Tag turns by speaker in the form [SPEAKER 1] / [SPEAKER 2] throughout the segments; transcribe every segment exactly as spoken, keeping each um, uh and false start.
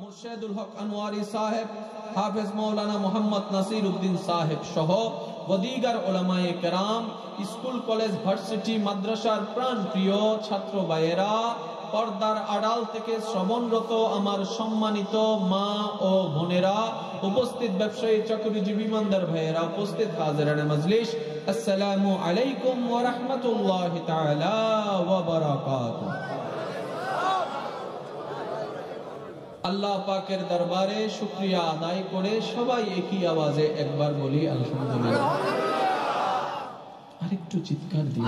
[SPEAKER 1] মুর্শেদুল হক আনোয়ারি সাহেব, হাফেজ মৌলানা মোহাম্মদ নাসির উদ্দিন সাহেব সহ ওদিগার উলামায়ে কেরাম, স্কুল কলেজ ভার্সিটি মাদ্রাসার প্রাণ প্রিয় ছাত্র ভাইয়েরা, পর্দার আড়াল থেকে শ্রবণরত আমার সম্মানিত মা ও বোনেরা, উপস্থিত ব্যবসায়ী চাকরিজীবী ইমানদার ভাইয়েরা, উপস্থিত হাজিরানে মজলিস, আসসালামু আলাইকুম ওয়া রাহমাতুল্লাহি তাআলা ওয়া বারাকাতুহু। আল্লাহ পাকের দরবারে শুকরিয়া আদায় করে সবাই একই আওয়াজে একবার বলি আলহামদুলিল্লাহ। আরেকটু চিৎকার দিন।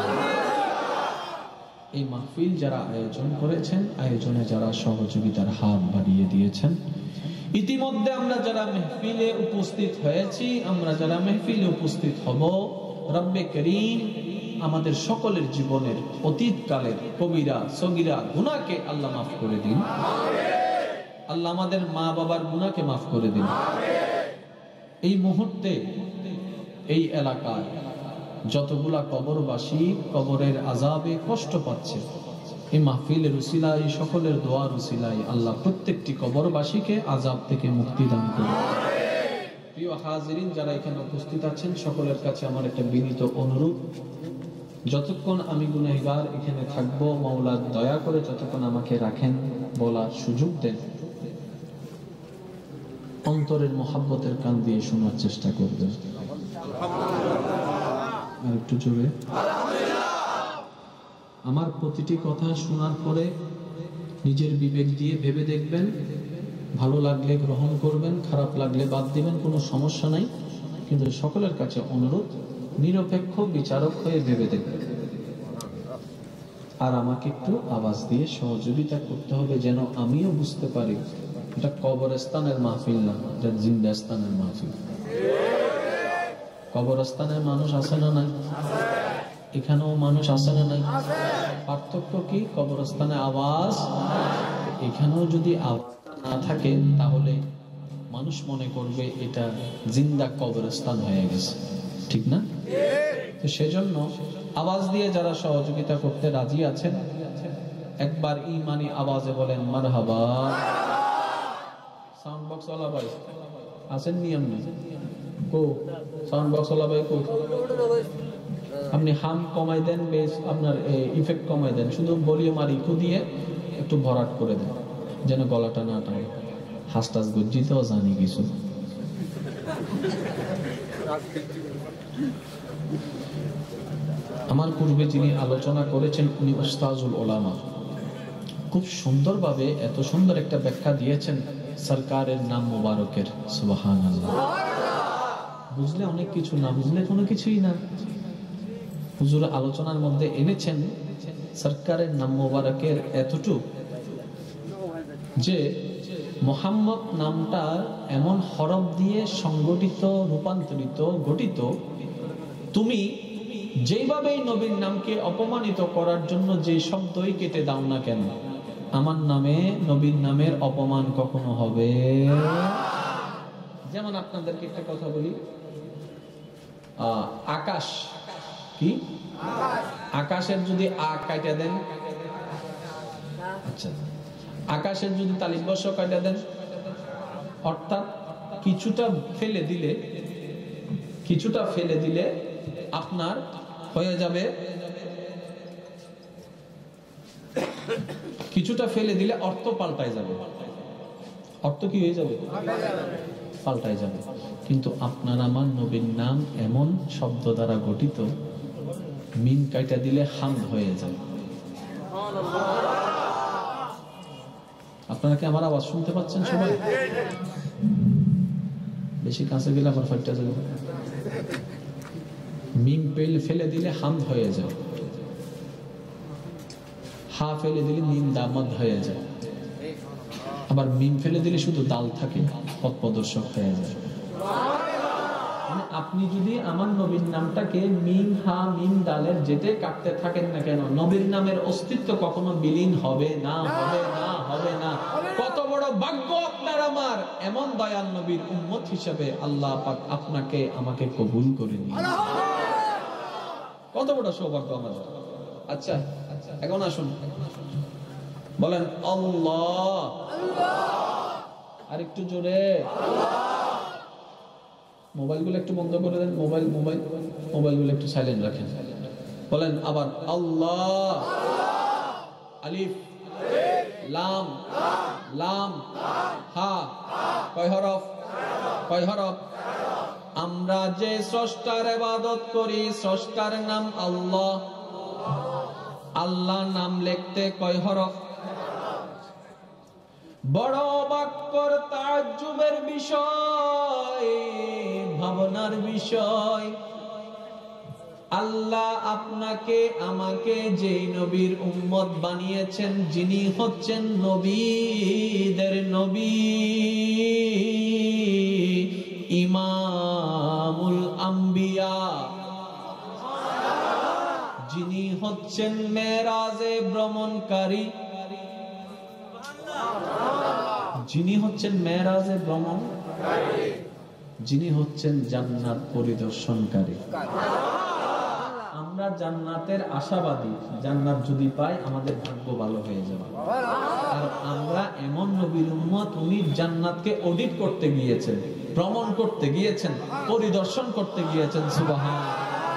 [SPEAKER 1] এই মাহফিল যারা আয়োজন করেছেন, আয়োজনে যারা সহযোগিতার হাত বাড়িয়ে দিয়েছেন, ইতিমধ্যে আমরা যারা মাহফিলে উপস্থিত হয়েছি, আমরা যারা মাহফিলে উপস্থিত হব, রব্বে করিম আমাদের সকলের জীবনের অতীতকালের কবিরা সগীরা গুনাহকে আল্লাহ মাফ করে দিন। আল্লাহ আমাদের মা বাবার গুনাহকে মাফ করে দিন। এই মুহূর্তে এই এলাকায় যতগুলা কবরবাসী কবরের আযাবে কষ্ট পাচ্ছে, এই মাহফিলের উসিলায়, সকলের দোয়ার উসিলায় আল্লাহ প্রত্যেকটি কবরবাসীকে আযাব থেকে মুক্তি দান করুন। প্রিয় হাজিরিন যারা এখানে উপস্থিত আছেন, সকলের কাছে আমার একটা বিনীত অনুরোধ, যতক্ষণ আমি গুনাহগার এখানে থাকবো, মাওলা দয়া করে যতক্ষণ আমাকে রাখেন, বলার সুযোগ দেন, অন্তরের মোহাব্বতের কান দিয়ে শোনার চেষ্টা করবেন। আর একটু জোরে। আমার প্রতিটি কথা শোনার পরে নিজের বিবেক দিয়ে ভেবে দেখবেন, ভালো লাগলে গ্রহণ করবেন, খারাপ লাগলে বাদ দিবেন, কোনো সমস্যা নাই। কিন্তু সকলের কাছে অনুরোধ, নিরপেক্ষ বিচারক হয়ে ভেবে দেখবেন। আর আমাকে একটু আওয়াজ দিয়ে সহযোগিতা করতে হবে, যেন আমিও বুঝতে পারি এটা কবরস্থানের মাহফিল না, এটা জিন্দাস্তানের মাহফিল। কবরস্থানের মানুষ আছে না নাই? এখানেও মানুষ আছে না নাই? পার্থক্য কি? কবরস্থানে আওয়াজ, এখানেও যদি আওয়াজ না থাকে তাহলে মানুষ মনে করবে এটা জিন্দা কবরস্থান হয়ে গেছে, ঠিক না? তো সেজন্য আওয়াজ দিয়ে যারা সহযোগিতা করতে রাজি আছেন, একবার ঈমানি আওয়াজে বলেন মারহাবা। সাউন্ড বক্স ওয়ালা ভাই আছেন নি? আপনি কো সাউন্ড বক্স ওয়ালা ভাই কো? আপনি হাম কমাই দেন, বেশ আপনার ইফেক্ট কমাই দেন, শুধু ভলিউম আর ইকো দিয়ে একটু ভরাট করে দেন, যেন গলাটা না টানে। হাসটাস গজ্জিতেও জানি কিছু। আমার পূর্বে যিনি আলোচনা করেছেন উনি উস্তাজুল উলামা, খুব সুন্দরভাবে এত সুন্দর একটা ব্যাখ্যা দিয়েছেন সরকারের নাম মোবারকের। সুবহানাল্লাহ। বুঝলে অনেক কিছু, না বুঝলে কোনো কিছুই না। হুজুর আলোচনার মধ্যে এনেছেন সরকারের নাম মোবারকের এতটুকু যে মোহাম্মদ নামটা এমন হরফ দিয়ে সংগঠিত, রূপান্তরিত, গঠিত, তুমি যেভাবেই নবীর নামকে অপমানিত করার জন্য যে শব্দই কেটে দাও না কেন, আমার নামে নবীর নামের অপমান কখনো হবে। যেমন আপনাদেরকে একটা কথা বলি, আকাশ কি? আকাশের যদি আ কাটা দেন, আচ্ছা, আকাশের যদি তালিব বর্ষ কাটা দেন, অর্থাৎ কিছুটা ফেলে দিলে, কিছুটা ফেলে দিলে আপনার হয়ে যাবে, কিছুটা ফেলে দিলে অর্থ পাল্টায় যাবে। অর্থ কি হয়ে যাবে? পাল্টায় যাবে। কিন্তু আপনার আমার নবীর নাম এমন শব্দ দ্বারা গঠিত, মিন কাটা দিলে হামদ হয়ে যায়। আপনারা কি আমার আওয়াজ শুনতে পাচ্ছেন সবাই? বেশি কাছে গেলে আবার ফাইটটা যাবে। মিম পেল ফেলে দিলে হামদ হয়ে যায়, হা ফেলে দিলে মিম দামদ হয়ে যায়, আবার মিম ফেলে দিলে শুধু দাল থাকে, পথ প্রদর্শক হয়ে যায়। মানে আপনি যদি আমার নবীর নামটাকে মিম হা মিম দালের যেতে কাটতে থাকেন না কেন, নবীর নামের অস্তিত্ব কখনো বিলীন হবে না, হবে না, হবে না। কত বড় ভাগ্য আপনার আমার, এমন দয়াল নবীর উম্মত হিসেবে আল্লাহ পাক আপনাকে আমাকে কবুল করে নিয়েছেন। কত বড় সৌভাগ্য আমাদের। আচ্ছা, এখন আসুন বলেন আল্লাহ। আর একটু জোরে। মোবাইলগুলো একটু বন্ধ করে দেন, মোবাইল মোবাইল মোবাইলগুলো একটু সাইলেন্ট রাখেন। বলেন আবার আল্লাহ। আলিফ লাম লাম হা, কয় হরফ? কয় হরফ? আমরা যে স্রষ্টার ইবাদত করি, স্রষ্টার নাম আল্লাহ। আল্লাহ নাম লিখতে কয় হরফ? বড় অবাক্কর তাজ্জুবের বিষয়, ভাবনার বিষয়। আল্লাহ আপনাকে আমাকে যে নবীর উম্মত বানিয়েছেন, যিনি হচ্ছেন নবীদের নবী, ইমামুল আম্বিয়া, যিনি হচ্ছেন মেরাজে ভ্রমণকারী, যিনি হচ্ছেন মেরাজে ভ্রমণকারী, যিনি হচ্ছেন জান্নাত পরিদর্শনকারী। আমরা জান্নাতের আশাবাদী, জান্নাত যদি পাই আমাদের ভাগ্য ভালো হয়ে যাবে। আর আমরা এমন নবীর উম্মত, উনি জান্নাতকে অডিট করতে গিয়েছেন, ভ্রমণ করতে গিয়েছেন, পরিদর্শন করতে গিয়েছেন। সুবহানাল্লাহ।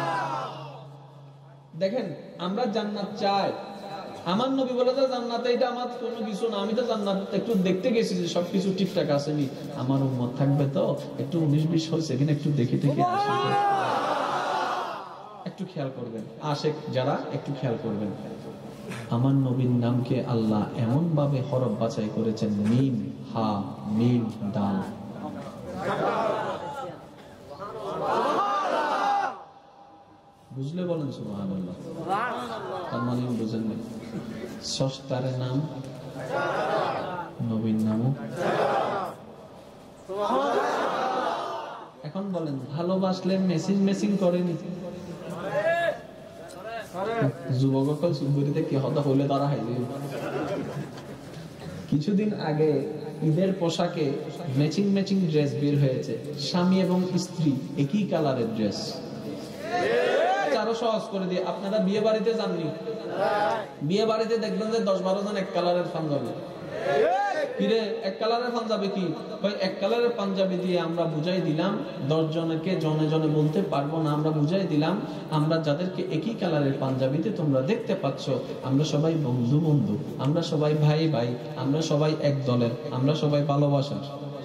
[SPEAKER 1] দেখেন আমরা জান্নাত চাই, আমার নবী বলে যে জান্নাতে এটা আমার কোনো কিছু না, আমি তো জান্নাত একটু দেখতে গেছি যে সবকিছু ঠিকঠাক আছে নি, আমার উম্মত থাকবে তো একটু উনিশ বিশ হয়েছে কিনা একটু দেখে দেখে আসি। একটু খেয়াল করবেন, আশেক যারা একটু খেয়াল করবেন, আমার নবীর নামকে আল্লাহ এমন ভাবে হরফ বাছাই করেছেন, মিম হা মিম দাল। বুঝলে বলেন সুবহানাল্লাহ। তার মানে বুঝেন না, স্রষ্টার নাম, নবীর নামও। এখন বলেন ভালোবাসলে মেসিং মেসিং করেনি? যুবকসকল সুন্দরীতে কি হতা হইলে তারা হাইলে। কিছুদিন আগে ঈদের পোশাকে ম্যাচিং ম্যাচিং ড্রেস বের হয়েছে, স্বামী এবং স্ত্রী একই কালারের ড্রেস। আরো সহজ করে দিয়ে, আপনারা বিয়ে বাড়িতে যাননি? বিয়ে বাড়িতে দেখবেন যে দশ বারো জন এক কালারের পাঞ্জাবি। কিরে এক কালারের পাঞ্জাবি কি? এক কালারের পাঞ্জাবি দিয়ে আমরা বুঝাই দিলাম, দশ জনকে জনে জনে বলতে পারবো না, আমরা বুঝাই দিলাম আমরা যাদেরকে একই কালারের পাঞ্জাবিতে তোমরা দেখতে পাচ্ছ, আমরা সবাই বন্ধু বন্ধু, আমরা সবাই ভাই ভাই, আমরা সবাই এক দলের, আমরা সবাই ভালোবাসার।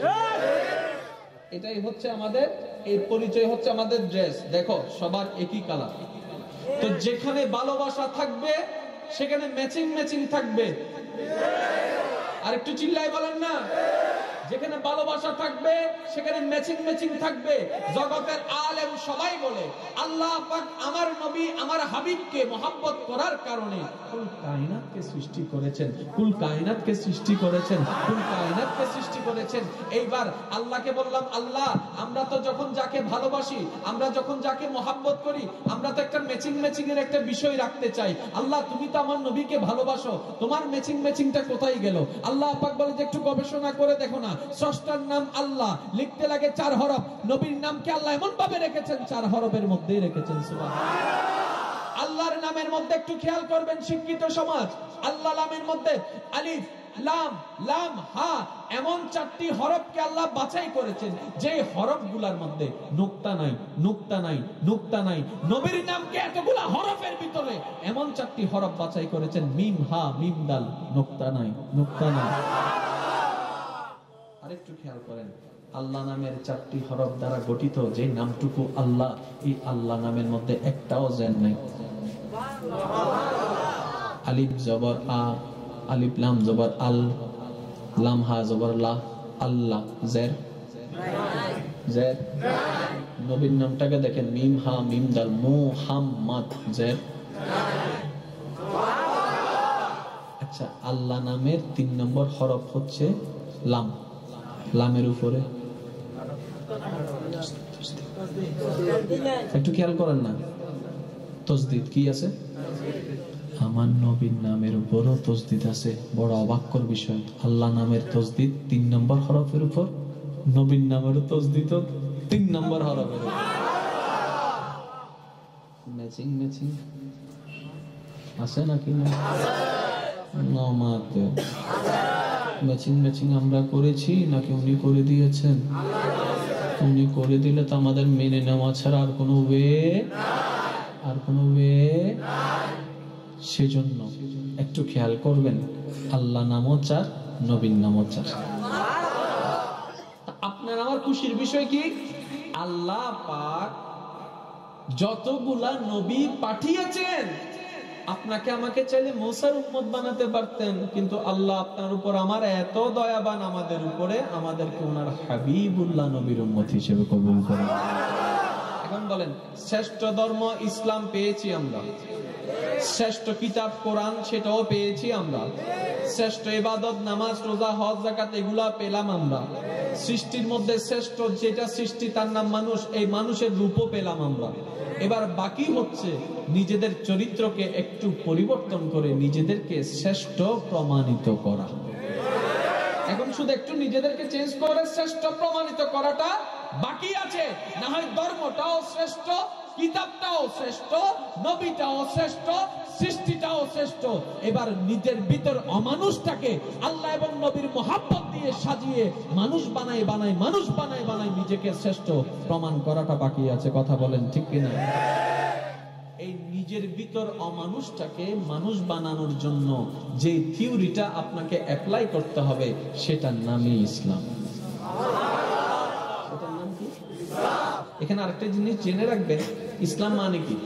[SPEAKER 1] এটাই হচ্ছে আমাদের, এই পরিচয় হচ্ছে আমাদের ড্রেস। দেখো সবার একই কালার। তো যেখানে ভালোবাসা থাকবে সেখানে ম্যাচিং ম্যাচিং থাকবে। আর একটু চিল্লাই বলেন না। যেখানে ভালোবাসা থাকবে সেখানে ম্যাচিং ম্যাচিং থাকবে। জগতের আলেম সবাই বলে আল্লাহ পাক আমার নবী আমার হাবিবকে মহব্বত করার কারণে কুল কায়নাতকে সৃষ্টি করেছেন, কুল কায়নাতকে সৃষ্টি করেছেন, কুল কায়নাতকে সৃষ্টি করেছেন। এইবার আল্লাহকে বললাম, আল্লাহ আমরা তো যখন যাকে ভালোবাসি, আমরা যখন যাকে মহব্বত করি, আমরা তো একটা ম্যাচিং ম্যাচিং এর একটা বিষয় রাখতে চাই। আল্লাহ তুমি তো আমার নবীকে ভালোবাসো, তোমার ম্যাচিং ম্যাচিংটা কোথায় গেল? আল্লাহ পাক বলে যে একটু গবেষণা করে দেখো না, স্রষ্টার নাম আল্লাহ, লিখতে লাগে চার হরফ, নবীর নামকে আল্লাহ এমন ভাবে রেখেছেন চার হরফের মধ্যেই রেখেছেন। সুবহানাল্লাহ। আল্লাহর নামের মধ্যে একটু খেয়াল করবেন শিক্ষিত সমাজ, আল্লাহ নামের মধ্যে আলিফ লাম লাম হা এমন চারটি হরফকে আল্লাহ বাছাই করেছেন, যে হরফগুলোর মধ্যে নুকতা নাই, নুকতা নাই, নুকতা নাই। নবীর নামকে এতগুলা হরফের ভিতরে এমন চারটি হরফ বাছাই করেছেন, মিম হা মিম দাল, নুকতা নাই, নুকতা নাই। আরেকটু খেয়াল করেন, আল্লাহ নামের চারটি হরফ দ্বারা গঠিত যে নামটুকু আল্লাহ, এই আল্লাহ নামের মধ্যে একটাও জের নাই। আলিফ জবর আ, আলিফ লাম জবর আল, লাম হা জবর লা, আল্লাহ জের জের। নবীর নামটাকে দেখেন, মিম হা মিম দাল, মুহাম্মদ জের। আচ্ছা, আল্লাহ নামের তিন নম্বর হরফ হচ্ছে লাম, লামের উপরে একটু খেয়াল করেন না, তসদিদ কি আছে? আমার নবীর নামের উপরও তসদিদ আছে। বড় অবাক্যর বিষয়, আল্লাহ নামের তসদিদ তিন নম্বর হরফের উপর, নবীর নামেরও তসদিদ তিন নম্বর হরফের উপর। ম্যাচিং ম্যাচিং আছে নাকি না? নমাতে ম্যাচিং ম্যাচিং আমরা করেছি নাকি উনি করে দিয়েছেন? উনি করে দিলে তো আমাদের মেনে নেওয়া ছাড়া আর কোনো ওয়ে আর কোনো ওয়ে সেজন্য একটু খেয়াল করবেন, আল্লাহ নামও চার, নবীর নামও চার। আপনার আমার খুশির বিষয় কি? আল্লাহ পাক যতগুলা নবী পাঠিয়েছেন, আপনাকে আমাকে চাইলে মুসার উম্মত বানাতে পারতেন, কিন্তু আল্লাহ আপনার উপর আমার এত দয়াবান আমাদের উপরে, আমাদেরকে ওনার হাবিবুল্লাহ নবীর উম্মত হিসেবে কবুল করেন। এখন বলেন, শ্রেষ্ঠ ধর্ম ইসলাম পেয়েছি আমরা, শ্রেষ্ঠ কিতাব কোরআন সেটাও পেয়েছি আমরা, শ্রেষ্ঠ ইবাদত নামাজ রোজা হজ যাকাত এগুলা পেলাম আমরা, সৃষ্টির মধ্যে শ্রেষ্ঠ যেটা সৃষ্টি তার নাম মানুষ, এই মানুষের রূপও পেলাম আমরা। এবার বাকি হচ্ছে নিজেদের চরিত্রকে একটু পরিবর্তন করে নিজেদেরকে শ্রেষ্ঠ প্রমাণিত করা। এখন শুধু একটু নিজেদেরকে চেঞ্জ করে শ্রেষ্ঠ প্রমাণিত করাটা বাকি আছে, না হয় ধর্মটাও শ্রেষ্ঠ, কিতাবটাও শ্রেষ্ঠ, নবীটাও শ্রেষ্ঠ, সৃষ্টিটাও শ্রেষ্ঠ। এবার নিজের ভিতর অমানুষটাকে আল্লাহ এবং নবীর মোহাব্বত দিয়ে সাজিয়ে মানুষ বানাই বানাই মানুষ বানাই বানাই নিজেকে শ্রেষ্ঠ প্রমাণ করাটা বাকি আছে। কথা বলেন ঠিক কিনা? এই নিজের ভিতর অমানুষটাকে মানুষ বানানোর জন্য যে থিওরিটা আপনাকে অ্যাপ্লাই করতে হবে সেটার নামই ইসলাম। সেটার নাম কি? এখানে আরেকটা জিনিস জেনে রাখবেন, ইসলাম মানে কি?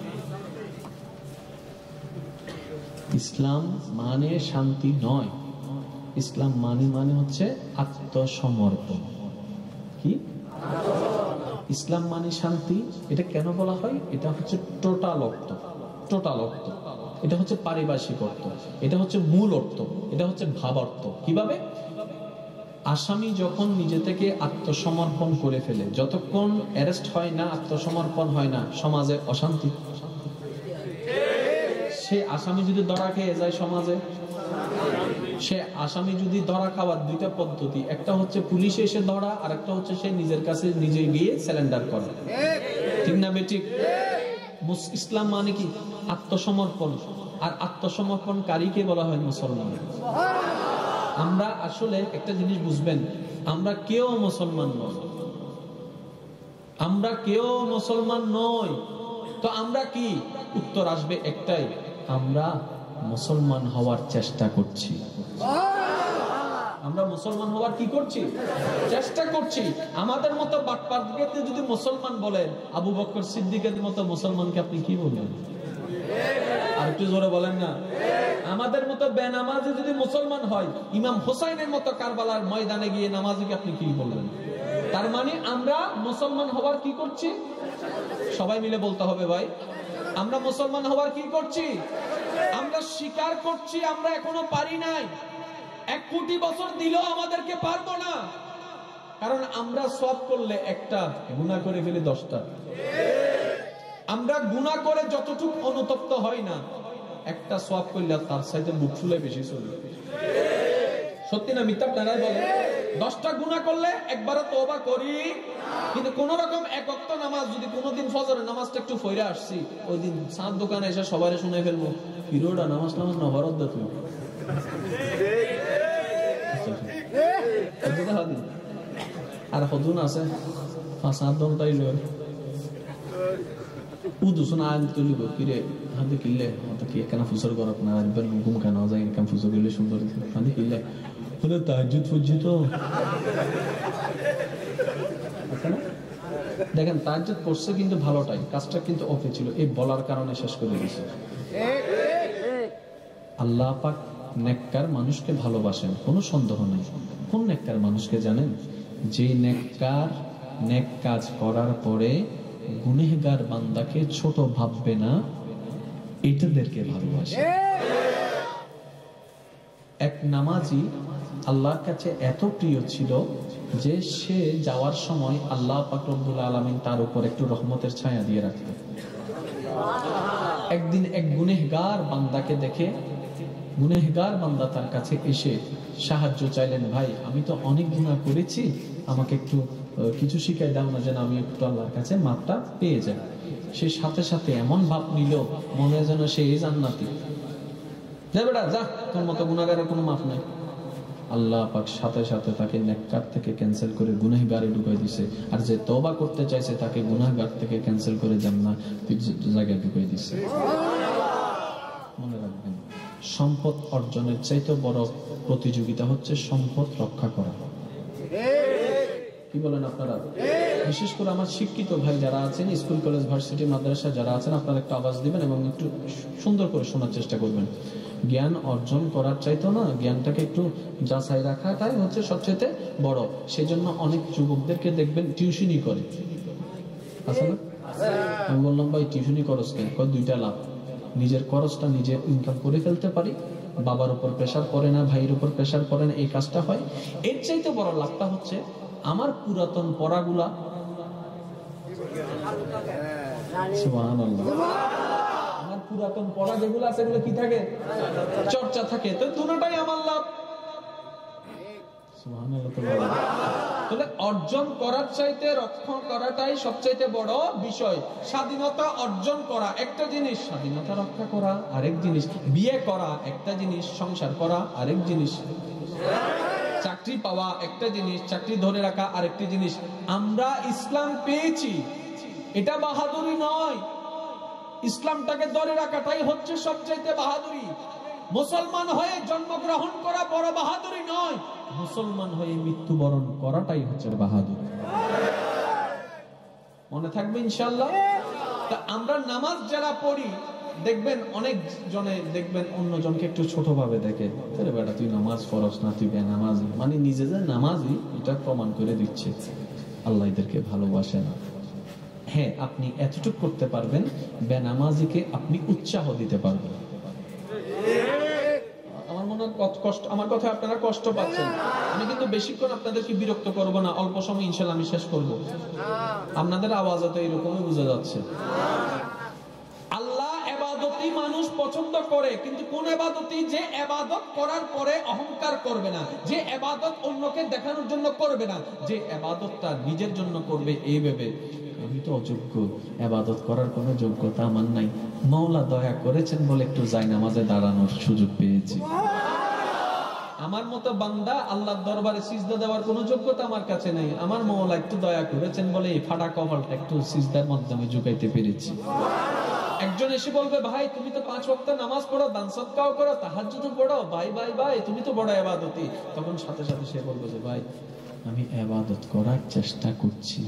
[SPEAKER 1] ইসলাম মানে শান্তি নয়, ইসলাম মানে মানে হচ্ছে আত্মসমর্পণ। কি ইসলাম মানে শান্তি? এটা কেন বলা হয়? এটা হচ্ছে টোটাল অর্থ, টোটাল অর্থ। এটা হচ্ছে পারিভাষিক অর্থ, এটা হচ্ছে মূল অর্থ, এটা হচ্ছে ভাব অর্থ। কিভাবে? আসামি যখন নিজে থেকে আত্মসমর্পণ করে ফেলে, যতক্ষণ অ্যারেস্ট হয় না, আত্মসমর্পণ হয় না, সমাজে অশান্তি। সে আসামি যদি ধরা খেয়ে যায় সমাজে, সে আসামি যদি ধরা খাওয়ার দুইটা পদ্ধতি, একটা হচ্ছে পুলিশে এসে ধরা, আর একটা হচ্ছে সে নিজের কাছে নিজে গিয়ে সারেন্ডার করা। ঠিক না বেঠিক? ইসলাম মানে কি? আত্মসমর্পণ। আর আত্মসমর্পণকারীকে বলা হয় মুসলমান। আমরা আসলে একটা জিনিস বুঝবেন, আমরা কেউ মুসলমান নই, আমরা কেউ মুসলমান নই। তো আমরা কি? উত্তর আসবে একটাই, আমরা মুসলমান হওয়ার চেষ্টা করছি। আমরা মুসলমান হওয়ার কি করছি? চেষ্টা করছি। আমাদের মতো বাটপারদেরকে যদি মুসলমান বলেন, আবু বকর সিদ্দিকের মতো মুসলমানকে আপনি কি বলবেন? আর একটু জোরে বলেন না। আমাদের মতো বেনামাজি যদি মুসলমান হয়, ইমাম হোসাইনের মতো কারবালার ময়দানে গিয়ে নামাজিকে আপনি কি বলবেন? তার মানে আমরা মুসলমান হওয়ার কি করছি? সবাই মিলে বলতে হবে ভাই, আমরা মুসলমান হওয়ার কি করছি? আমরা স্বীকার করছি আমরা এখনো পারি নাই। এক কোটি বছর দিলেও আমাদেরকে পারবো না, কারণ আমরা সওয়াব করলে একটা, গুনাহ করে ফেলি দশটা। আমরা গুনাহ করে যতটুকু অনুতপ্ত হয় না, একটা সওয়াব করলে তার সাথে বুক ফুলে বেশি চলে। সত্যি না মিথ্যা আপনারাই বলেন? দশটা গুনাহ করলে একবারও তওবা করি, কিন্তু কোন রকম এক ওয়াক্ত নামাজ যদি কোনোদিন ফজরের নামাজটা একটু ফইরা আসছি, ওই দিন সাত দোকানে এসে সবাই শুনে ফেলবো, হিরোটা নামাজ নামাজ নবরত দা তুই আর হদুন আছে পাঁচ সাত দল তাই উদুসুন আল তুলিব কিরে হাতে কিনলে হয়তো কি কেন ফুসর করত না একবার ঘুম কেন যায় কেন ফুসর করলে সুন্দর হাতে কিনলে হলে তাহাজ্জুদ ফুজি তো দেখেন তাহাজ্জুদ পড়ছে কিন্তু ভালোটাই, কাজটা কিন্তু ওকে ছিল, এই বলার কারণে শেষ করে দিয়েছে। আল্লাহ পাক নেককার মানুষকে ভালোবাসেন, কোনো সন্দেহ নেই। কোন নেককার মানুষকে জানেন? যে নেককার নেক কাজ করার পরে গুনাহগার বান্দাকে ছোট ভাববে না, এটাদেরকে ভালোবাসে। এক নামাজি আল্লাহর কাছে এত প্রিয় ছিল যে সে যাওয়ার সময় আল্লাহ পাক রব্বুল আলামিন তার উপর একটু রহমতের ছায়া দিয়ে রাখতেন। একদিন এক গুনাহগার বান্দাকে দেখে গুনাহগার বান্দা তার কাছে এসে সাহায্য চাইলেন, ভাই আমি তো অনেক গুনাহ করেছি, আমাকে একটু কিছু শিখাই দাও না যেন আমি একটু আল্লাহর কাছে মাপটা পেয়ে যাই। সে সাথে সাথে এমন ভাব নিল মনে যেন সে জান্নাতি। যা বেটা যা, তোর মতো গুনাহগারের কোনো মাপ নাই। আল্লাহ পাক সাথে সাথে তাকে নেককার থেকে ক্যান্সেল করে গুনাহগারে ঢুকাই দিছে, আর যে তওবা করতে চাইছে তাকে গুনাহগার থেকে ক্যান্সেল করে জান্নাতের জায়গায় ঢুকাই দিছে। মনে রাখবেন, সম্পদ অর্জনের চাইতে বড় প্রতিযোগিতা হচ্ছে সম্পদ রক্ষা করা। কি বলেন আপনারা? বিশেষ করে আমার শিক্ষিত ভাই যারা আছেন, স্কুল কলেজ ভার্সিটি মাদ্রাসা যারা আছেন, আপনারা একটু আওয়াজ দিবেন এবং একটু সুন্দর করে শোনার চেষ্টা করবেন। জ্ঞান অর্জন করার চাইতো না, জ্ঞানটাকে একটু যাচাই রাখাটাই হচ্ছে সবচেয়ে বড়। সেজন্য অনেক যুবকদেরকে দেখবেন টিউশনি করে, আছে না? আমি বললাম ভাই টিউশনি খরচ কেন? দুইটা লাভ, নিজের খরচটা নিজে ইনকাম করে ফেলতে পারি, বাবার উপর প্রেশার পড়ে না, ভাইয়ের উপর প্রেশার পড়ে না, এই কাজটা হয়। এর চাইতে বড় লাভটা হচ্ছে আমার পুরাতন পড়াগুলা, সুবহানাল্লাহ, আমার পুরাতন পড়া যেগুলো আছে এগুলো কি থাকে? চর্চা থাকে। তো দুটোটাই আমার লাভ। সুবহানাল্লাহ। তাহলে অর্জন করার চাইতে রক্ষা করাটাই সবচাইতে বড় বিষয়। স্বাধীনতা অর্জন করা একটা জিনিস, স্বাধীনতা রক্ষা করা আরেক জিনিস, বিয়ে করা একটা জিনিস, সংসার করা আরেক জিনিস, চাকরি পাওয়া একটা জিনিস, চাকরি ধরে রাখা আরেকটি জিনিস। আমরা ইসলাম পেয়েছি, এটা বাহাদুরি নয়। ইসলামটাকে ধরে রাখাটাই হচ্ছে সবচাইতে বাহাদুরি। মুসলমান হয়ে জন্মগ্রহণ করা বড় বাহাদুরি নয়, মুসলমান হয়ে মৃত্যুবরণ করাটাই হচ্ছে বাহাদুরি। মনে থাকবে ইনশাআল্লাহ। তা আমরা নামাজ যারা পড়ি দেখবেন অনেক জনে দেখবেন অন্য জনকে একটু ছোট ভাবে দেখে, আরে বেটা তুই নামাজ পড়স না, তুই বেনামাজি, মানে নিজে যে নামাজি এটা প্রমাণ করে দিচ্ছে। আল্লাহ এদেরকে ভালোবাসে না। হ্যাঁ, আপনি এতটুকু করতে পারবেন, বেনামাজিকে আপনি উৎসাহ দিতে পারবেন। আমার মনে হয় কষ্ট, আমার কথা আপনারা কষ্ট পাচ্ছেন। আমি কিন্তু বেশিক্ষণ আপনাদেরকে বিরক্ত করব না, অল্প সময় ইনশাআল্লাহ আমি শেষ করব। আপনাদের আওয়াজে তো এরকমই বোঝা যাচ্ছে। আল্লাহ ইবাদতি মানুষ পছন্দ করে, কিন্তু কোন ইবাদতি? যে ইবাদত করার পরে অহংকার করবে না, যে ইবাদত অন্যকে দেখানোর জন্য করবে না, যে ইবাদতটা নিজের জন্য করবে এই ভেবে আমি তো অযোগ্য, ইবাদত করার কোনো যোগ্যতা আমার নাই, মাওলা দয়া করেছেন বলে একটু জায়নামাজে দাঁড়ানোর সুযোগ পেয়েছি, আমার মতো বান্দা আল্লাহর দরবারে সিজদা দেওয়ার কোনো যোগ্যতা আমার কাছে নেই, আমার মাওলা একটু দয়া করেছেন বলে এই ফাটা কপালটা একটু সিজদার মাধ্যমে ঝুঁকাইতে পেরেছি। একজন এসে বলবে, ভাই তুমি তো পাঁচ ওয়াক্ত নামাজ পড়ো, দান সদকাও করো, তাহাজ্জুদ পড়ো, ভাই ভাই ভাই তুমি তো বড় ইবাদতি। তখন সাথে সাথে সে বলবে যে ভাই আমি ইবাদত করার চেষ্টা করছি।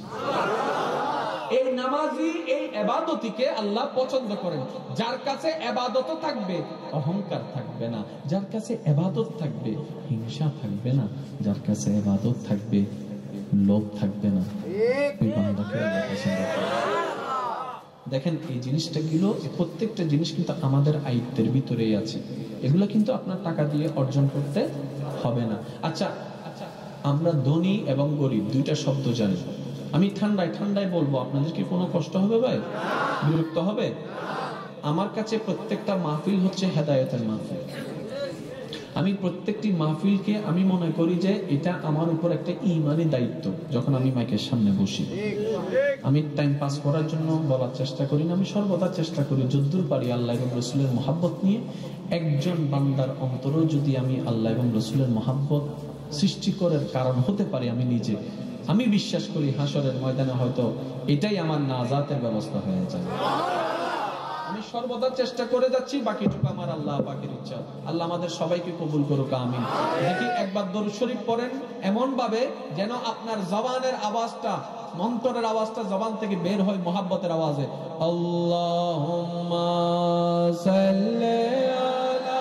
[SPEAKER 1] এই নামাজি এই ইবাদতিকে আল্লাহ পছন্দ করেন। যার কাছে ইবাদত থাকবে অহংকার থাকবে না, যার কাছে ইবাদত থাকবে হিংসা থাকবে না, যার কাছে ইবাদত থাকবে লোভ থাকবে না, ওই বান্দাকে আল্লাহ পছন্দ করেন। দেখেন এই জিনিসটা গুলো, প্রত্যেকটা জিনিস কিন্তু আমাদের আয়ত্তের ভিতরেই আছে, এগুলো কিন্তু আপনার টাকা দিয়ে অর্জন করতে হবে না। আচ্ছা, আমরা ধনী এবং গরিব দুইটা শব্দ জানি। আমি ঠান্ডায় ঠান্ডায় বলবো, আপনাদের কি কোনো কষ্ট হবে ভাই? বিরক্ত হবে? আমার কাছে প্রত্যেকটা মাহফিল হচ্ছে হেদায়েতের মাহফিল। আমি প্রত্যেকটি মাহফিলকে আমি মনে করি যে এটা আমার উপর একটা ঈমানি দায়িত্ব। যখন আমি মাইকের সামনে বসি আমি টাইম পাস করার জন্য বলার চেষ্টা করি না, আমি সর্বদা চেষ্টা করি যদ্দূর পারি আল্লাহ এবং রসুলের মহাব্বত নিয়ে একজন বান্দার অন্তরেও যদি আমি আল্লাহ এবং রসুলের মহাব্বত সৃষ্টি করার কারণ হতে পারি আমি নিজে, আমি বিশ্বাস করি হাসরের ময়দানে হয়তো এটাই আমার নাজাতের ব্যবস্থা হয়ে যায়। আমি সর্বদা চেষ্টা করে যাচ্ছি, বাকিটুকু আমার আল্লাহ পাকের ইচ্ছা। আল্লাহ আমাদের সবাইকে কবুল করুক, আমিন। দেখি একবার দরুদ শরীফ পড়েন এমন ভাবে যেন আপনার জবানের আওয়াজটা, অন্তরের আওয়াজটা জবান থেকে বের হয় মোহাব্বতের আওয়াজে। আল্লাহুম্মা সাল্লি আলা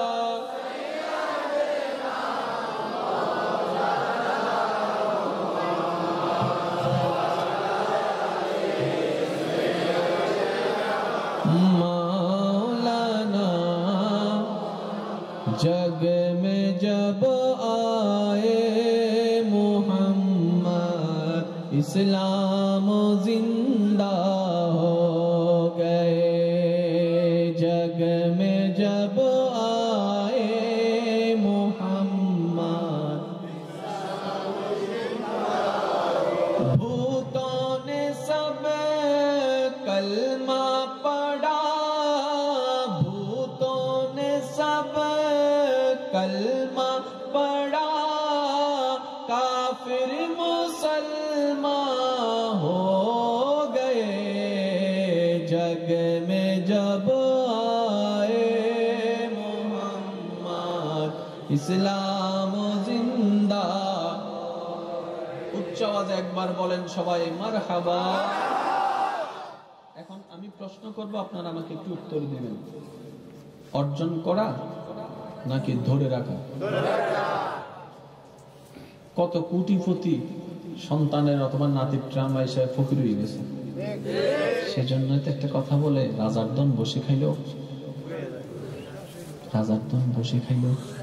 [SPEAKER 1] मौलाना जग में जब आए मोहम्मद इस्लाम जिंदा हो गए, जग में जब आए मोहम्मद भूतों ने सब कलमा पढ़ा, भूतों ने सब कलमा पढ़ा, काफिर मुसलमान हो गए जग में जब आए मोहम्मद इस्लाम जिंदा उच्च आवाजे একবার বলেন সবাই মারহাবা। এখন আমি প্রশ্ন করব, আপনারা আমাকে একটু উত্তর দিবেন। অর্জন করা নাকি ধরে রাখা? কত কোটিপতি সন্তানের অথবা নাতির ট্রামা এসে ফকির হয়ে গেছে, সেজন্য তো একটা কথা বলে রাজার দন বসে খাইল, রাজার দন বসে খাইল।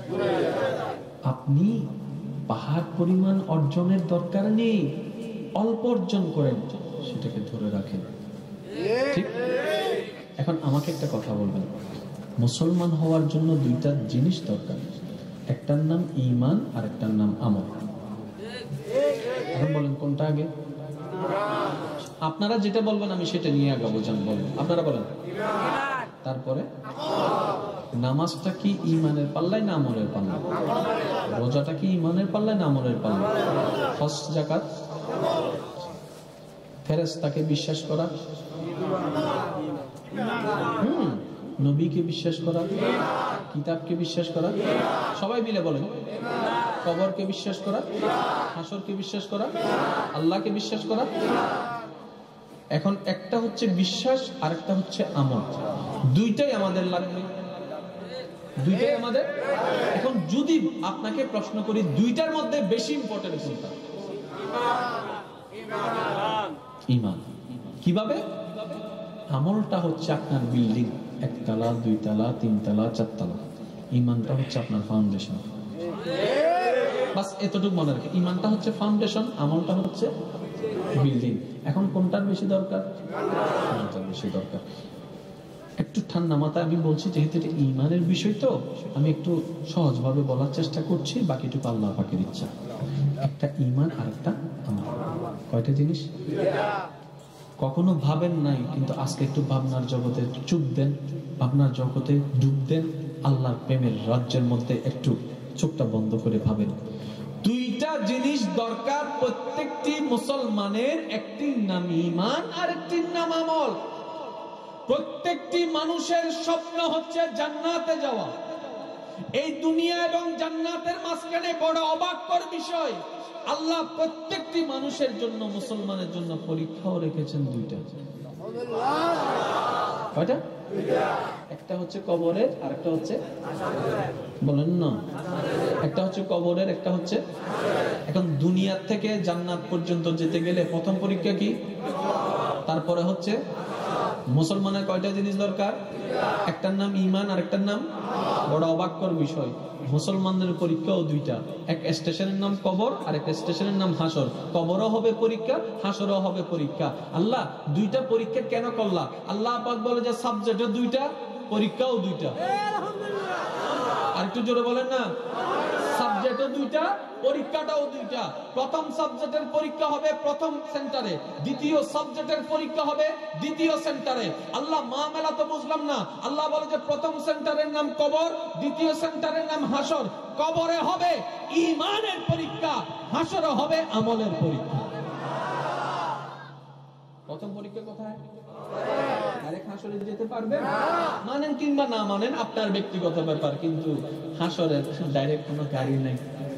[SPEAKER 1] আপনি পাহাড় পরিমাণ অর্জনের দরকার নেই, অল্প অর্জন করেন, সেটাকে ধরে রাখেন। ঠিক? এখন আমাকে একটা কথা বলবেন, মুসলমান হওয়ার জন্য দুইটা জিনিস দরকার, একটার নাম ঈমান আর একটার নাম আমল। এখন বলেন কোনটা আগে? আপনারা যেটা বলবেন আমি সেটা নিয়ে আগাবো। জান বলেন, আপনারা বলেন। তারপরে নামাজটা কি ঈমানের পাল্লায় না আমলের পাল্লায়? রোজাটা কি ঈমানের পাল্লায় না আমলের পাল্লায়? হজ যাকাত, ফেরেশতাকে বিশ্বাস করা, হুম নবীকে বিশ্বাস করা, কিতাবকে বিশ্বাস করা, সবাই মিলে বলেন। কবরকে বিশ্বাস করা, হাসরকে বিশ্বাস করা, আল্লাহকে বিশ্বাস করা। এখন একটা হচ্ছে বিশ্বাস আর একটা হচ্ছে আমল, দুইটাই আমাদের লাগবে, দুইটাই আমাদের। এখন যদি আপনাকে প্রশ্ন করি দুইটার মধ্যে বেশি ইম্পর্টেন্ট কোনটা? ঈমান। কিভাবে? আমলটা হচ্ছে আপনার বিল্ডিং, একতলা, দুইতলা, তিনতলা, চারতলা। ঈমানটা হচ্ছে আপনার ফাউন্ডেশন। বাস এতটুকু মনে রাখে, ঈমানটা হচ্ছে ফাউন্ডেশন, আমলটা হচ্ছে বিল্ডিং। এখন কোনটার বেশি দরকার? কোনটার বেশি দরকার? একটু ঠান্ডা মাথায় আমি বলছি, যেহেতু এটা ঈমানের বিষয় তো আমি একটু সহজভাবে বলার চেষ্টা করছি, বাকিটুকু আল্লাহ পাকের ইচ্ছা। একটা ঈমান আর একটা আমল, কয়টা জিনিস? কখনো ভাবেন নাই, কিন্তু আজকে একটু ভাবনার জগতে চুপ দেন, ভাবনার জগতে ডুব দেন, আল্লাহর প্রেমের রাজ্যের মধ্যে একটু চোখটা বন্ধ করে ভাবেন। দুইটা জিনিস দরকার প্রত্যেকটি মুসলমানের, একটির নাম ঈমান আর একটির নাম আমল। প্রত্যেকটি মানুষের স্বপ্ন হচ্ছে জান্নাতে যাওয়া। এই দুনিয়া এবং জান্নাতের মাঝখানে বড় অবাককর বিষয়, আল্লাহ প্রত্যেকটি মানুষের জন্য, মুসলমানের জন্য পরীক্ষাও রেখেছেন দুইটা। কয়টা? একটা হচ্ছে কবরের আর একটা হচ্ছে, বলেন না, একটা হচ্ছে কবরের, একটা হচ্ছে। এখন দুনিয়ার থেকে জান্নাত পর্যন্ত যেতে গেলে প্রথম পরীক্ষা কি? তারপরে হচ্ছে মুসলমানের কয়টা জিনিস দরকার? একটার নাম ঈমান আর একটার নাম, বড় অবাককর বিষয়, মুসলমানদের পরীক্ষাও দুইটা। এক স্টেশনের নাম কবর আর এক স্টেশনের নাম হাসর। কবরও হবে পরীক্ষা, হাসরও হবে পরীক্ষা। আল্লাহ দুইটা পরীক্ষা কেন করলা? আল্লাহ পাক বলে যে সাবজেক্টও দুইটা, পরীক্ষাও দুইটা। আর একটু জোরে বলেন না, সাবজেক্টও দুইটা, পরীক্ষাটাও দুইটা। প্রথম সাবজেক্টের পরীক্ষা হবে প্রথম সেন্টারে, দ্বিতীয় সাবজেক্টের পরীক্ষা হবে দ্বিতীয় সেন্টারে। আল্লাহ মামলা তো বুঝলাম না, আল্লাহ বলে যে প্রথম সেন্টারের নাম কবর, দ্বিতীয় সেন্টারের নাম হাসর। কবরে হবে ঈমানের পরীক্ষা, হাসরে হবে আমলের পরীক্ষা। প্রথম পরীক্ষা কোথায়? ডাইরেক্ট হাসরে যেতে পারবে? মানেন কিংবা না মানেন আপনার ব্যক্তিগত ব্যাপার, কিন্তু হাসরে ডাইরেক্ট কোনো গাড়ি নাই,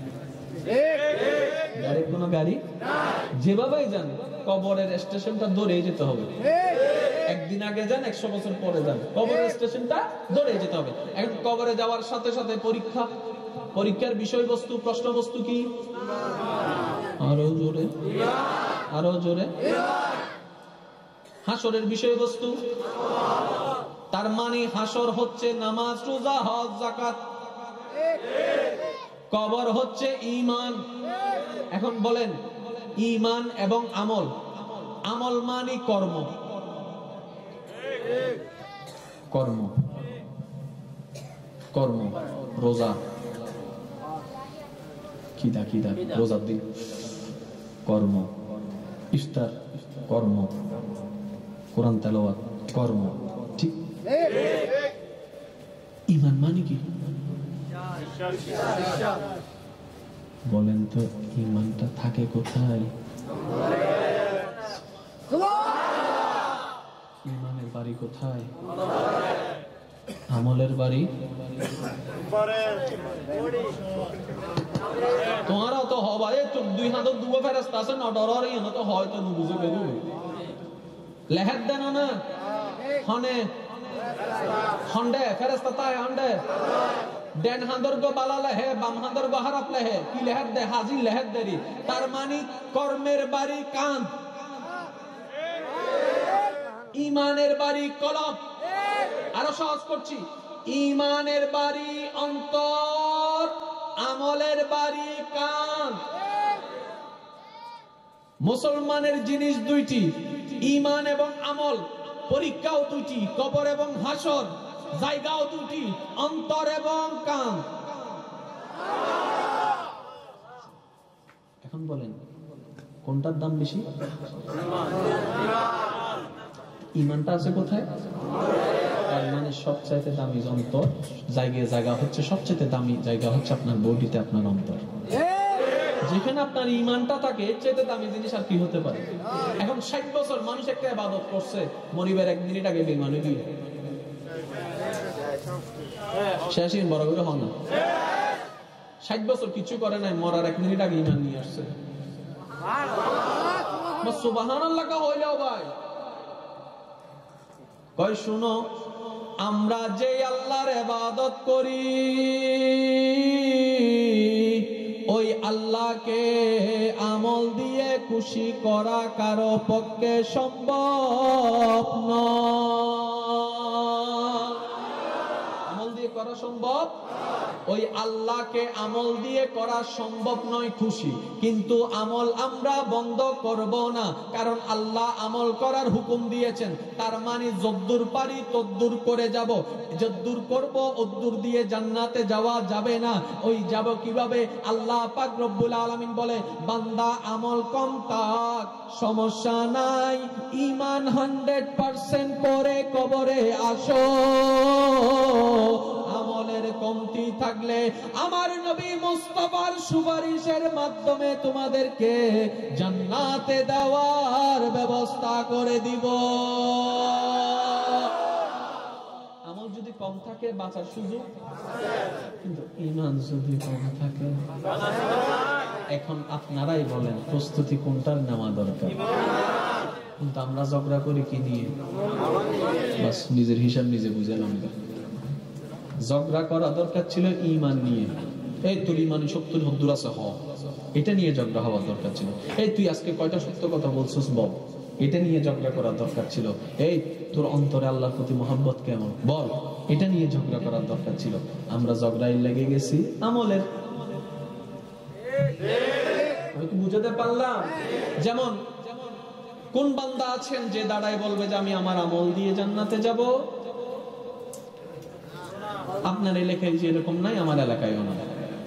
[SPEAKER 1] ডাইরেক্ট কোনো গাড়ি যেভাবেই যান কবরের স্টেশনটা ধরে যেতে হবে। একদিন আগে যান, একশো বছর পরে যান, কবরের স্টেশনটা ধরে যেতে হবে। এখন কবরে যাওয়ার সাথে সাথে পরীক্ষা, পরীক্ষার বিষয়বস্তু, প্রশ্নবস্তু কি? আরো জোরে, আরো জোরে। হাসরের বিষয়বস্তু, তার মানে হাসর হচ্ছে নামাজ, রোজা, হজ, যাকাত। কবর হচ্ছে ঈমান। এখন বলেন ঈমান এবং আমল, আমল মানে কর্ম, কর্ম, কর্ম। রোজা, খিদা খিদা রোজার দিন কর্ম, ইফতার কর্ম, কোরআন তেলাওয়াত কর্ম, ঠিক? ঈমান মানে কি? বলেন তো ঈমানটা থাকে কোথায়? ঈমানের বাড়ি কোথায়? আমলের বাড়ি তোমারা তো হবা এই তো দুই হাত দুয়া ফেরেশতা আছে না ডরার ইনো তো হয়তো বুঝে পেরু লেহাত দেন না হনে হন্ডে ফেরেশতা তাই হন্ডে দেন হান্দর গো বালা লেহে বাম হান্দর গো হারাপ লেহে কি লেহাত দে হাজির লেহাত দেরি তার মানে কর্মের বাড়ি কান, ঈমানের বাড়ি কলব। আরো সহজ করছি, ঈমানের বাড়ি অন্তর, আমলের বাড়ি কান। মুসলমানের জিনিস দুইটি, ঈমান এবং আমল। পরীক্ষাও দুইটি, কবর এবং হাসর। জায়গাও দুইটি, অন্তর এবং কান। এখন বলেন কোনটার দাম বেশি? ঈমানটা আছে কোথায়? তার মানে সবচাইতে দামি অন্তর। জায়গায় জায়গা হচ্ছে সবচাইতে দামি জায়গা হচ্ছে আপনার বডিতে, আপনার অন্তর। যেখানে আপনার ঈমানটা থাকে এর চাইতে দামি জিনিস আর কি হতে পারে? এখন ষাট বছর মানুষ একটা ইবাদত করছে, মরিবার এক মিনিট আগে বেঈমানি কি শেষই বড় করে হন না। ষাট বছর কিছু করে নাই, মরার এক মিনিট আগে ঈমান নিয়ে আসছে। সুবহানাল্লাহ কা হইলো ভাই কয় শুনো, আমরা যে আল্লাহর ইবাদত করি ওই আল্লাহকে আমল দিয়ে খুশি করা কারো পক্ষে সম্ভব নয়। আমল দিয়ে করা সম্ভব? ওই আল্লাহকে আমল দিয়ে করা সম্ভব নয় খুশি, কিন্তু আমল আমরা বন্ধ করব না, কারণ আল্লাহ আমল করার হুকুম দিয়েছেন। তার মানে যদ্দুর পারি তদ্দুর করে যাব, যদ্দুর করব অদ্দুর দিয়ে জান্নাতে যাওয়া যাবে না। ওই যাব কিভাবে? আল্লাহ পাক রব্বুল আলামিন বলে, বান্দা আমল কম থাক সমস্যা নাই, ঈমান হান্ড্রেড পার্সেন্ট পরে কবরে আসো। আমলের কমতি থাকলে আমার নবী মুস্তাফার সুপারিশের মাধ্যমে তোমাদেরকে জান্নাতে দেওয়ার ব্যবস্থা করে দিব। আমল যদি কম থাকে বাঁচার সুযোগ, কিন্তু ঈমান যদি কম থাকে, এখন আপনারাই বলেন প্রস্তুতি কোনটার নেওয়া দরকার? কিন্তু আমরা ঝগড়া করি কি নিয়ে? বাস নিজের হিসাব নিজে বুঝলাম। ঝগড়া করা দরকার ছিল ঈমান নিয়ে। এই তোর ঈমানি শক্তির হদ্দুর আছে হ, এটা নিয়ে ঝগড়া হওয়া দরকার ছিল। এই তুই আজকে কয়টা সত্য কথা বলছিস বল, এটা নিয়ে ঝগড়া করার দরকার ছিল। এই তোর অন্তরে আল্লাহর প্রতি মহব্বত কেমন বল, এটা নিয়ে ঝগড়া করার দরকার ছিল। আমরা ঝগড়ায় লেগে গেছি আমলের। আমি কি বুঝাতে পারলাম? যেমন কোন বান্দা আছেন যে দাঁড়ায় বলবে যে আমি আমার আমল দিয়ে জান্নাতে যাব? আপনার এলাকায় যে এরকম নাই, আমার এলাকায়ও না।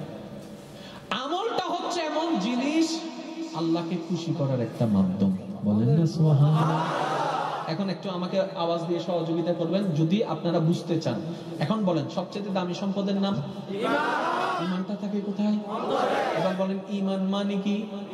[SPEAKER 1] আমলটা হচ্ছে এমন জিনিস আল্লাহকে খুশি করার একটা মাধ্যম। বলেন না সুবহানাল্লাহ। এখন একটু আমাকে আওয়াজ দিয়ে সহযোগিতা করবেন যদি আপনারা বুঝতে চান। এখন বলেন সবচেয়ে দামি সম্পদের নাম ঈমান। ঈমানটা থাকে কোথায়? এবার বলেন ঈমান মানে কি?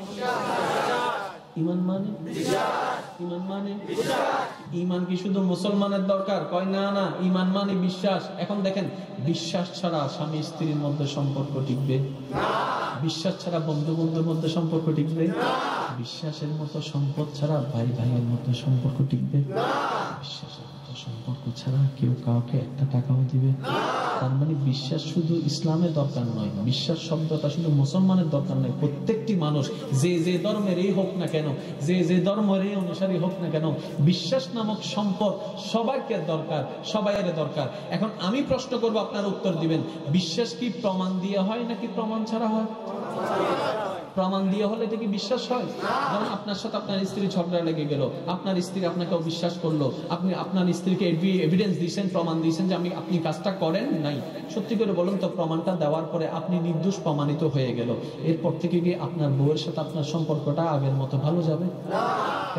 [SPEAKER 1] ঈমান মানে ঈমান মানে ঈমান কি শুধু মুসলমানের দরকার? কয় না না, ঈমান মানে বিশ্বাস। এখন দেখেন, বিশ্বাস ছাড়া স্বামী স্ত্রীর মধ্যে সম্পর্ক টিকবে না, বিশ্বাস ছাড়া বন্ধু বন্ধুর মধ্যে সম্পর্ক টিকবে না, বিশ্বাসের মতো সম্পদ ছাড়া ভাই ভাইয়ের মধ্যে সম্পর্ক টিকবে না, বিশ্বাসের মতো সম্পর্ক ছাড়া কেউ কাউকে একটা টাকাও দিবে না। তার মানে বিশ্বাস শুধু ইসলামের দরকার নয়, বিশ্বাস শব্দটা শুধু মুসলমানের দরকার নয়। প্রত্যেকটি মানুষ যে যে ধর্মেরই হোক না কেন, যে যে ধর্মেরই অনুসারী হোক না কেন, বিশ্বাস নামক সম্পদ সবাইকে দরকার, সবাইয়ের দরকার। এখন আমি প্রশ্ন করবো, আপনারা উত্তর দিবেন। বিশ্বাস কি প্রমাণ দিয়ে হয় নাকি প্রমাণ ছাড়া হয়? প্রমাণ দিয়ে হলে এটা কি বিশ্বাস হয়? যেমন আপনার সাথে আপনার স্ত্রী ঝগড়া লেগে গেল, আপনার স্ত্রী আপনাকে অবিশ্বাস করলো, আপনি আপনার স্ত্রীকে এভিডেন্স দিয়েছেন, প্রমাণ দিয়েছেন যে আমি আপনি কাজটা করেন নাই। সত্যি করে বলুন তো, প্রমাণটা দেওয়ার পরে আপনি নির্দোষ প্রমাণিত হয়ে গেল, এরপর থেকে গিয়ে আপনার বউয়ের সাথে আপনার সম্পর্কটা আগের মতো ভালো যাবে? কেন?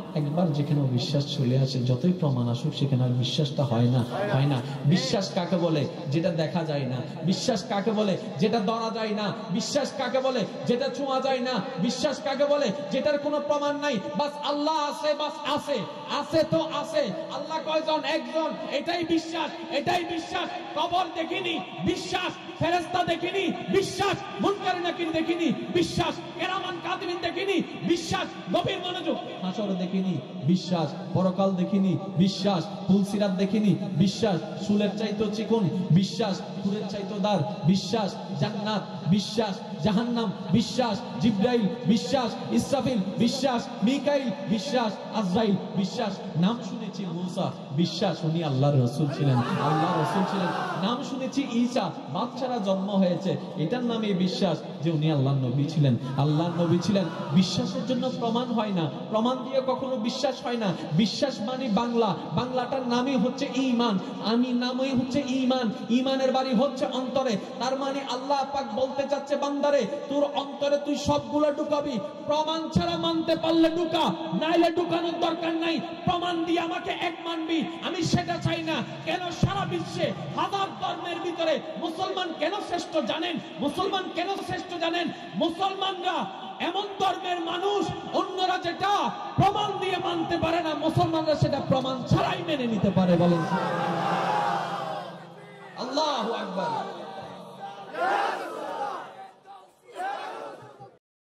[SPEAKER 1] একবার যেখানে বিশ্বাস চলে আসে, যতই প্রমাণ আসুক সেখানে আর বিশ্বাসটা হয় না, হয় না। বিশ্বাস কাকে বলে? যেটা দেখা যায় না। বিশ্বাস কাকে বলে? যেটা ধরা যায় না। বিশ্বাস কাকে বলে? যেটা ছোঁয়া যায় না। বিশ্বাস কাকে বলে? যেটার কোনো প্রমাণ নাই, বাস আল্লাহ আছে, বাস আছে, আছে তো আছে। আল্লাহ কয়জন? একজন, এটাই বিশ্বাস, এটাই বিশ্বাস। কবর দেখিনি, বিশ্বাস। ফেরেশতা দেখিনি, বিশ্বাস। মুনকার নাকির দেখিনি, বিশ্বাস। কিরামান কাতিবিন দেখিনি, বিশ্বাস। গভীর মনোযোগ। হাসর দেখিনি, বিশ্বাস। পরকাল দেখিনি, বিশ্বাস। ফুলসিরাত দেখিনি, বিশ্বাস। চুলের চাইতো চিকন, বিশ্বাস। ফুলের চাইতো দার, বিশ্বাস। জান্নাত, বিশ্বাস। জাহান্নাম, বিশ্বাস। জিবরাইল, বিশ্বাস। ইসরাফিল, বিশ্বাস। মিকাইল, বিশ্বাস। আজরাইল, বিশ্বাস। নাম শুনেছি মুসা, বিশ্বাস, উনি আল্লাহর রাসূল ছিলেন, আল্লাহর রাসূল ছিলেন। নাম শুনেছি ঈসা, বাচ্চারা জন্ম হয়েছে, এটার নামে বিশ্বাস যে উনি আল্লাহর নবী ছিলেন, আল্লাহর নবী ছিলেন। বিশ্বাসের জন্য প্রমাণ হয় না, প্রমাণ দিয়ে কখনো বিশ্বাস হয় না। বিশ্বাস মানে বাংলা, বাংলাটার নামই হচ্ছে ঈমান। আমি নামই হচ্ছে ঈমান। ঈমানের বাড়ি হচ্ছে অন্তরে। তার মানে আল্লাহ পাক বলতে চাচ্ছে, বান্দারে তোর অন্তরে তুই সবগুলো ঢুকাবি, প্রমাণ ছাড়া মানতে পারলে ঢুকা, নাইলে ঢুকানোর দরকার নাই। প্রমাণ দিয়ে আমাকে এক মানবি, আমি সেটা চাই না। কেন সারা বিশ্বে হাজার ধর্মের ভিতরে মুসলমান কেন শ্রেষ্ঠ জানেন? মুসলমান কেন শ্রেষ্ঠ জানেন? মুসলমানরা এমন ধর্মের মানুষ, অন্যরা যেটা প্রমাণ দিয়ে মানতে পারে না, মুসলমানরা সেটা প্রমাণ ছাড়াই মেনে নিতে পারে। বলেন